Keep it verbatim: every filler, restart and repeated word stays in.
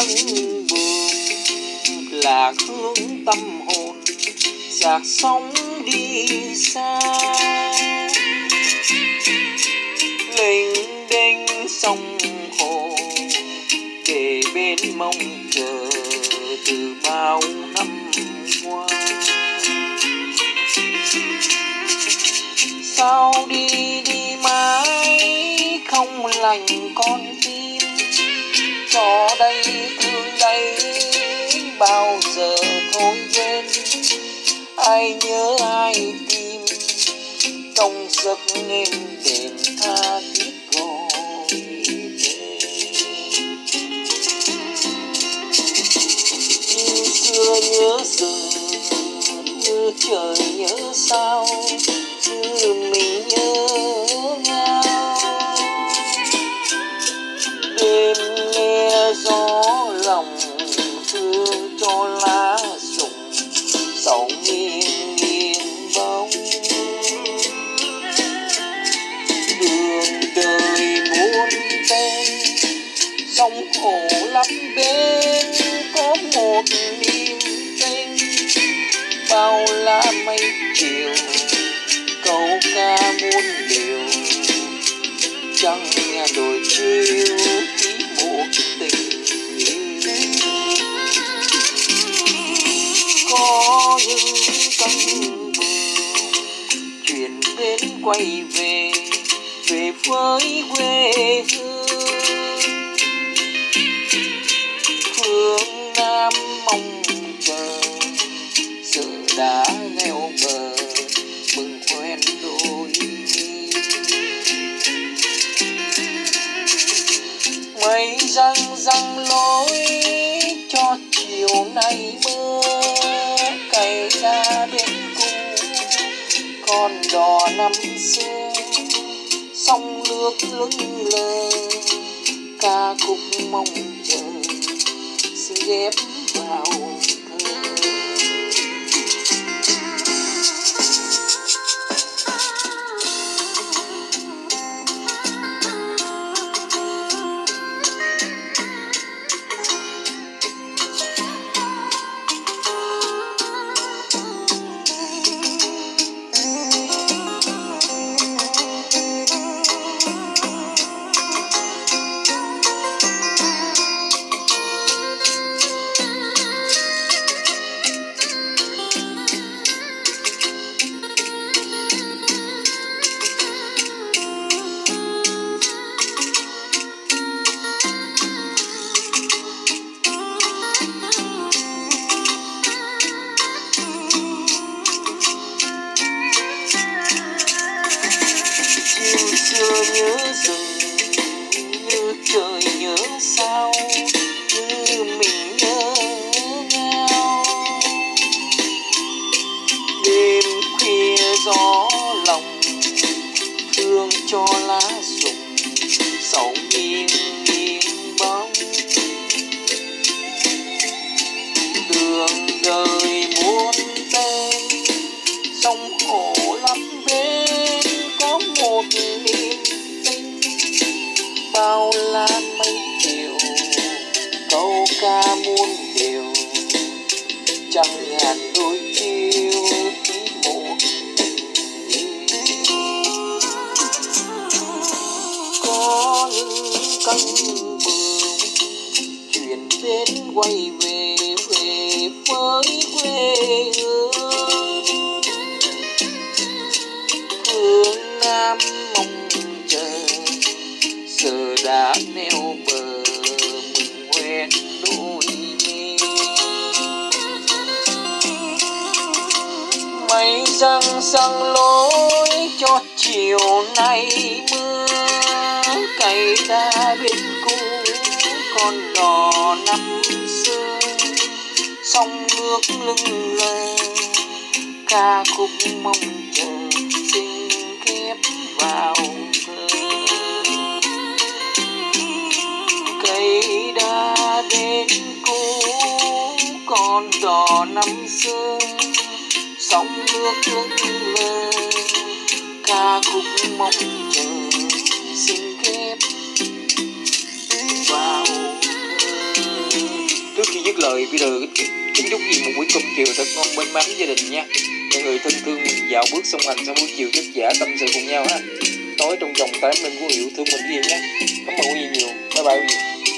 buồm lạc hướng tâm hồn, dạt sóng đi xa. Lênh đênh sông hồ để bên mong chờ từ bao năm qua. Sao đi đi mãi không lành con tim, cho đây thương đây bao giờ thôi quên. Ai nhớ ai tìm trong giấc đêm đền tha thiết gọi tên. Như xưa nhớ rừng, như trời nhớ sao, như mình nhớ nhau. Đêm nghe gió lòng thương cho lá rụng, sầu nghiêng nghiêng bóng. Đường đời muôn tên, sông hồ lấp bên có một niềm tin. Bao la mây chiều câu ca muôn điều, chẳng nghe đôi chiêu chỉ một tình yêu. Có những cánh buồm chuyển bến quay về, về với quê hương. Phương Nam mong chờ giờ đã neo bờ, mừng quen đôi mi. Mây răng răng lối cho chiều nay mưa, cày ra bên cũ con đò năm xưa. Sông nước lững lờ ca khúc mong chờ xin ghép vào thơ. Xưa nhớ rừng, như trời nhớ sao, như mình nhớ nhau. Đêm khuya gió lòng thương cho lá rụng, sầu nghiêng nghiêng bóng. Đường đời muôn tên, sông hồ lấp bên có một niềm tin. Bao la mây chiều câu ca muôn điều, chẳng ngàn đôi chiêu chỉ một tình yêu. Có những cánh buồm chuyển đến quay về, về với quê hương. Phương Nam mong chờ giờ đã neo bờ, mừng quen đôi mi. Mây răng răng lối cho chiều nay mưa, cày đá bên cũ con đò năm xưa. Sông nước lững lờ ca khúc mong chờ xin ghép vào thơ. Cây đa bên cũ con đò năm xưa, sông nước lững lờ ca khúc mong chờ xin ghép vào thơ. dứt lời bây giờ kính chúc gì một buổi cơm chiều thật ngon bên mắm gia đình nha. Mọi người thân thương mình dạo bước song hành sau buổi chiều chất giả tâm sự cùng nhau ha. Nói trong vòng tám năm của yêu thương mình với gì nhé. Cảm ơn quý vị nhiều. Bye bye quý vị.